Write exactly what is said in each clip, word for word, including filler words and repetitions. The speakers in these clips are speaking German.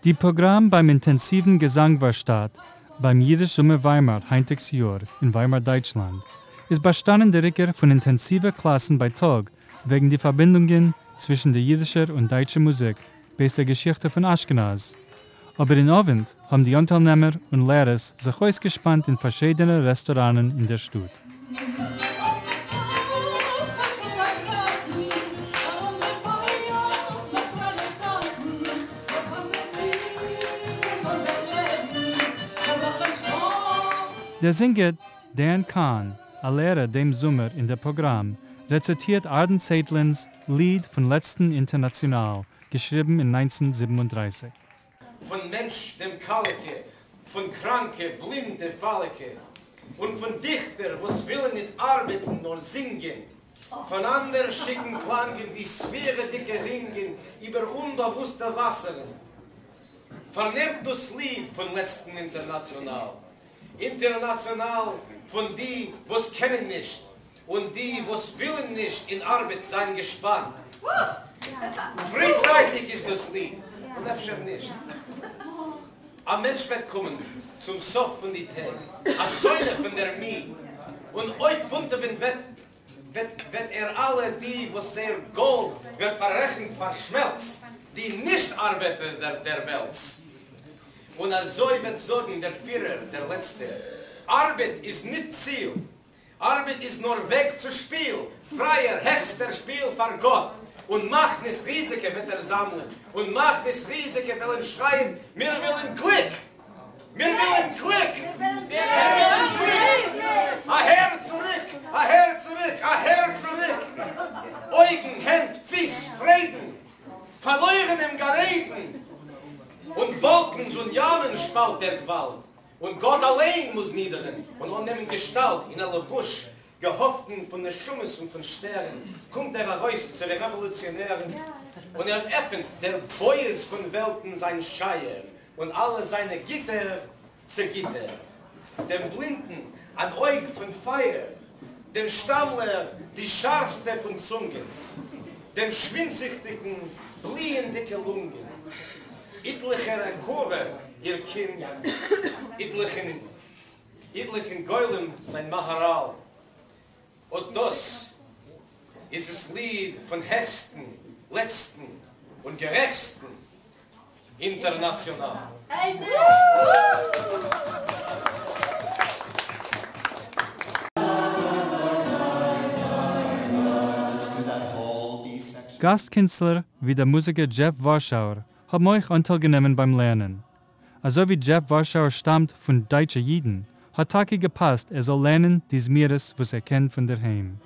Die Programm beim intensiven Gesang war statt, beim Yiddish Sommer Weimar, heintigs Jahr, in Weimar, Deutschland, ist bestanden der Ricker von intensiven Klassen bei Tag, wegen die Verbindungen zwischen der jiddischer und deutscher Musik, bis der Geschichte von Ashkenaz. Aber in Abend haben die Unternehmer und Lehrer sich ausgespannt in verschiedenen Restauranten in der Stadt. Der Singer Dan Kahn, ein Lehrer dem Sommer in dem Programm, rezitiert Arden Zeitlins Lied von letzten International, geschrieben in neunzehnhundertsiebenunddreißig. Von Mensch dem Kalke, von Kranke, Blinde, Falke, und von Dichter, wo's willen nicht arbeiten, nur singen, von anderen schicken Klangen, wie schwere dicke Ringen, über unbewusste Wasser. Vernehmt das Lied von letzten International. International von die, wo's kennen nicht, und die, wo's willen nicht, in Arbeit sein gespannt. Frühzeitig ist das Lied, und öfter nicht. Ein Mensch wird kommen, zum Sof von die Tag, eine Säule von der Mie, und euch Punkte wird, wird, wird er alle die, wo sehr Gold wird verrechnet, verschmelzt, die nicht arbeiten der, der Welt. Und so wird sagen der Führer, der Letzte, Arbeit ist nicht Ziel, Arbeit ist nur Weg zu Spiel, freier, höchster Spiel für Gott. Und macht nicht Risiken wird er sammeln. Und macht nicht Risiken will er schreien, wir wollen Glück. Wir wollen Glück. Wir wollen Glück. A Herr zurück, a Herr zurück, a Herr zurück. Augen, Hand, Fies, Frieden. Verloren im Gareten. Und Wolken und Jammen spalt der Gewalt. Und Gott allein muss niederen und annehmen Gestalt in aller Wusch. Gehofften von den Schummes und von Sternen, kommt er heraus zu den Revolutionären und er öffnet der Boyes von Welten sein Scheier und alle seine Gitter zu Gitter. Dem Blinden ein Aug von Feuer, dem Stammler die scharfste von Zungen, dem Schwindsichtigen fliehendicke Lungen, etlicher Chore ihr Kind, etlichen, etlichen Geulem sein Maharal. Und das ist das Lied von Hechten, Letzten und Gerechten international. Gastkünstler wie der Musiker Jeff Warschauer haben euch Anteil genommen beim Lernen. Also wie Jeff Warschauer stammt von deutschen Jiden, hat Taki gepasst, er soll lernen dies Meeres, was er kennt von der Heim.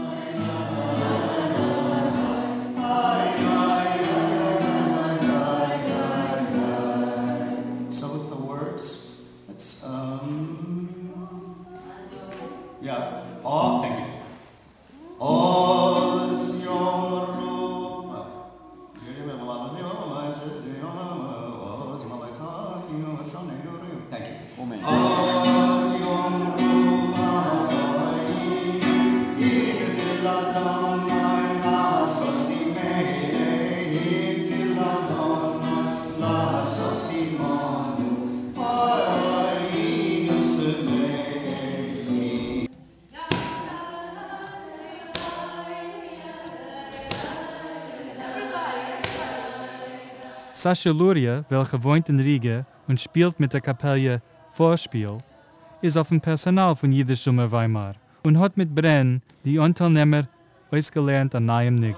So with the words, it's um, yeah, oh, thank you. Oz yom thank you. Amen. Sascha Luria, welcher wohnt in Riga und spielt mit der Kapelle Vorspiel, ist auf dem Personal von Yiddish Sommer Weimar und hat mit Brenn die Unternehmer ausgelernt an neuem Nigen.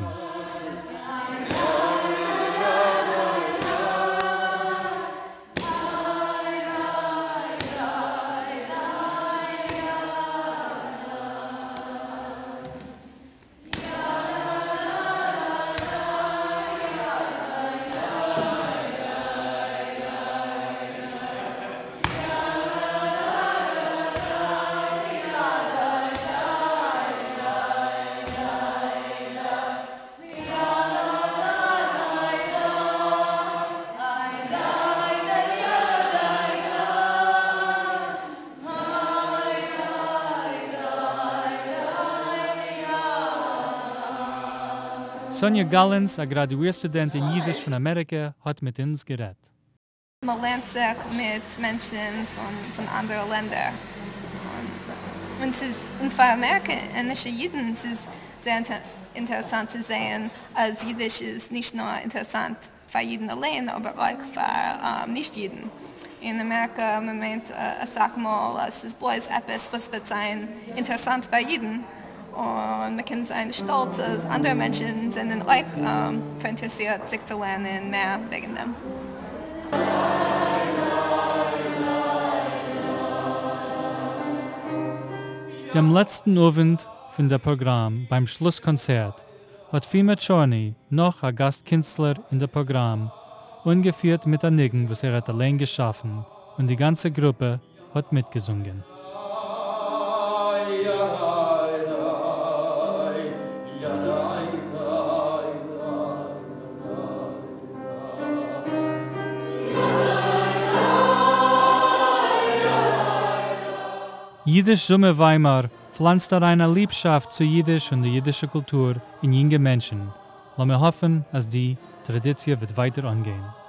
Sonja Gallens, ein Graduierstudent in Yiddish von Amerika, hat mit uns geredet. Man lernt sich mit Menschen von, von anderen Ländern. Und, es ist, und für amerikanische Jiden es ist sehr inter, interessant zu sehen, als Yiddish ist nicht nur interessant für Jiden allein, aber auch für um, Nicht-Jiden. In Amerika, man meint, uh, sag mal, es ist bloß etwas, was wird sein interessant für Jiden. Und man kann sein stolz, dass andere Menschen sind auch um, interessiert, sich zu lernen, mehr wegen dem. Am letzten Abend von dem Programm, beim Schlusskonzert, hat Fima Chorny, noch ein Gastkünstler in dem Programm, ungeführt mit einem Nigen, was er hat allein geschaffen, und die ganze Gruppe hat mitgesungen. Yiddish Summe Weimar pflanzt da eine Liebschaft zu Jiddisch und der jiddische Kultur in junge Menschen. Lass mir hoffen, dass die Tradition wird weiter angehen.